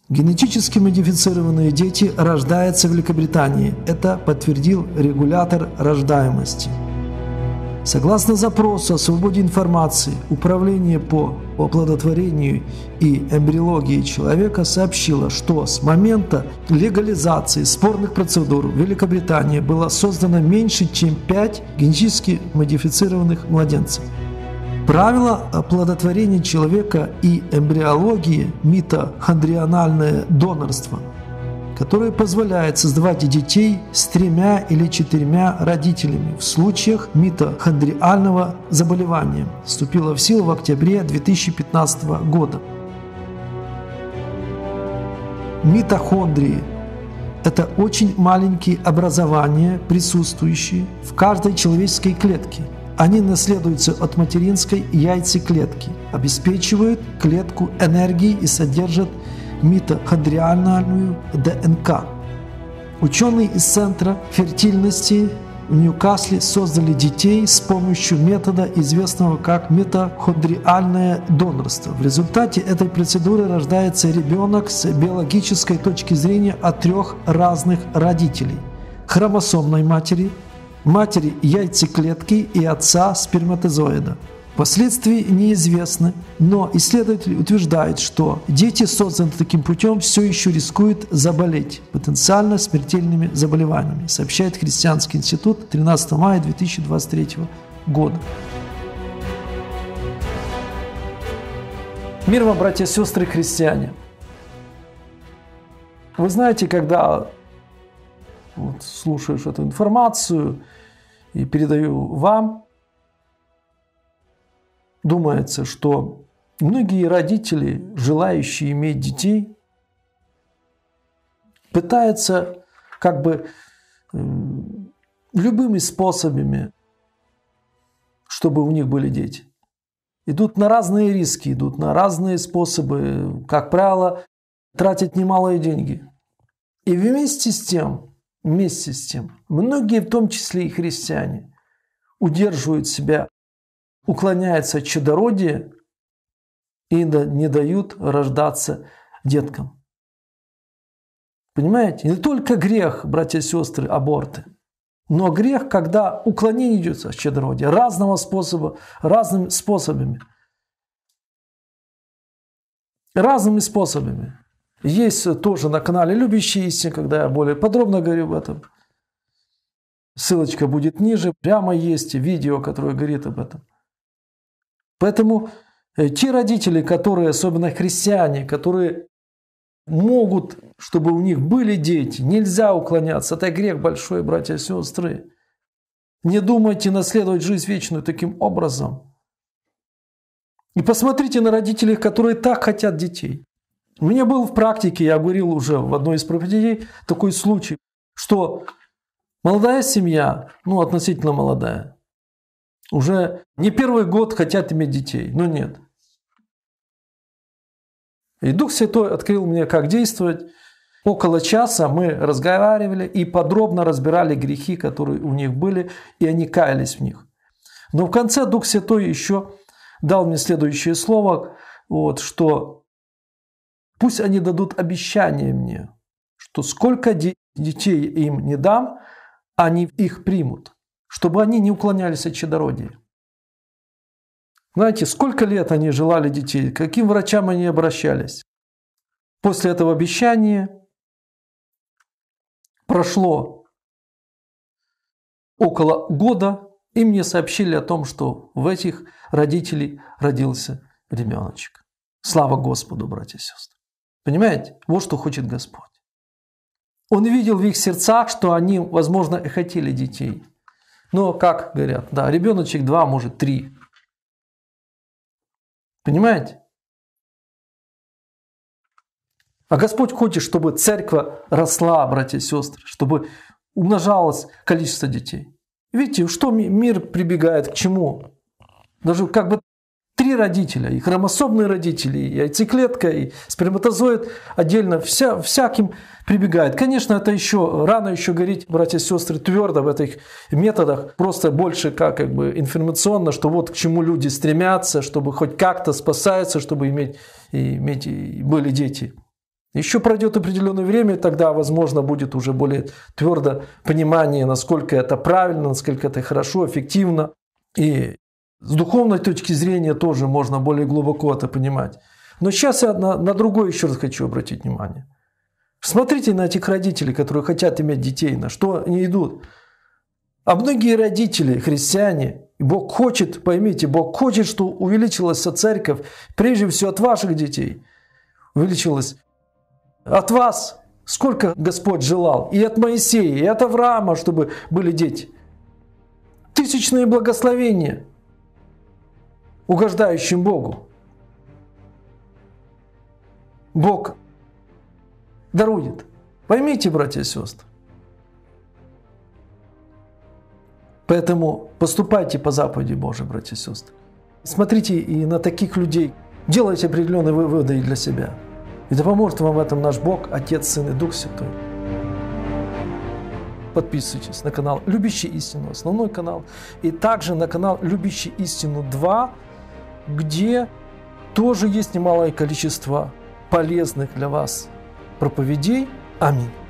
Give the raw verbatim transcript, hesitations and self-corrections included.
Генетически модифицированные дети рождаются в Великобритании. Это подтвердил регулятор рождаемости. Согласно запросу о свободе информации, Управление по оплодотворению и эмбриологии человека сообщило, что с момента легализации спорных процедур в Великобритании было создано меньше, чем пять генетически модифицированных младенцев. Правила оплодотворения человека и эмбриологии – митохондриональное донорство, которое позволяет создавать детей с тремя или четырьмя родителями в случаях митохондриального заболевания, вступило в силу в октябре две тысячи пятнадцатого года. Митохондрии – это очень маленькие образования, присутствующие в каждой человеческой клетке. Они наследуются от материнской яйцеклетки, обеспечивают клетку энергией и содержат митохондриальную ДНК. Ученые из Центра фертильности в Ньюкасле создали детей с помощью метода, известного как митохондриальное донорство. В результате этой процедуры рождается ребенок с биологической точки зрения от трех разных родителей – хромосомной матери, матери яйцеклетки и отца сперматозоида. Последствия неизвестны, но исследователи утверждают, что дети, созданные таким путем, все еще рискуют заболеть потенциально смертельными заболеваниями, сообщает Христианский институт тринадцатого мая две тысячи двадцать третьего года. Мир вам, братья и сестры христиане! Вы знаете, когда вот слушаешь эту информацию и передаю вам, думается, что многие родители, желающие иметь детей, пытаются как бы любыми способами, чтобы у них были дети. Идут на разные риски, идут на разные способы, как правило, тратят немалые деньги. И вместе с тем, Вместе с тем, многие, в том числе и христиане, удерживают себя, уклоняются от чадородия и не дают рождаться деткам. Понимаете? Не только грех, братья и сестры, аборты, но грех, когда уклонение идет от чадородия разного способа, разными способами. Разными способами. Есть тоже на канале «Любящие истины», когда я более подробно говорю об этом. Ссылочка будет ниже. Прямо есть видео, которое говорит об этом. Поэтому те родители, которые, особенно христиане, которые могут, чтобы у них были дети, нельзя уклоняться. Это грех большой, братья и сестры. Не думайте наследовать жизнь вечную таким образом. И посмотрите на родителей, которые так хотят детей. У меня был в практике, я говорил уже в одной из проповедей, такой случай, что молодая семья, ну относительно молодая, уже не первый год хотят иметь детей, но нет. И Дух Святой открыл мне, как действовать. Около часа мы разговаривали и подробно разбирали грехи, которые у них были, и они каялись в них. Но в конце Дух Святой еще дал мне следующее слово, вот, что пусть они дадут обещание мне, что сколько детей им не дам, они их примут, чтобы они не уклонялись от чадородия. Знаете, сколько лет они желали детей, к каким врачам они обращались. После этого обещания прошло около года, и мне сообщили о том, что в этих родителей родился ребеночек. Слава Господу, братья и сестры. Понимаете? Вот что хочет Господь. Он видел в их сердцах, что они, возможно, и хотели детей. Но, как говорят, да, ребеночек два, может, три. Понимаете? А Господь хочет, чтобы церковь росла, братья и сестры, чтобы умножалось количество детей. Видите, что мир прибегает к чему? Даже как бы три родителя, и хромосомные родители, и яйцеклетка, и сперматозоид отдельно, вся, всяким прибегает. Конечно, это еще рано еще говорить, братья и сестры, твердо в этих методах, просто больше как, как бы информационно, что вот к чему люди стремятся, чтобы хоть как-то спасаются, чтобы иметь, и, иметь и были дети. Еще пройдет определенное время, и тогда, возможно, будет уже более твердо понимание, насколько это правильно, насколько это хорошо, эффективно. И с духовной точки зрения тоже можно более глубоко это понимать. Но сейчас я на, на другое еще раз хочу обратить внимание. Смотрите на этих родителей, которые хотят иметь детей, на что они идут. А многие родители, христиане, Бог хочет, поймите, Бог хочет, что увеличилась церковь, прежде всего от ваших детей. Увеличилась от вас. Сколько Господь желал. И от Моисея, и от Авраама, чтобы были дети. Тысячные благословения, угождающим Богу. Бог дарует. Поймите, братья и сестры. Поэтому поступайте по заповеди Божией, братья и сестры. Смотрите и на таких людей. Делайте определенные выводы и для себя. И да поможет вам в этом наш Бог, Отец, Сын и Дух Святой. Подписывайтесь на канал «Любящий истину», основной канал. И также на канал «Любящий истину два», где тоже есть немалое количество полезных для вас проповедей. Аминь.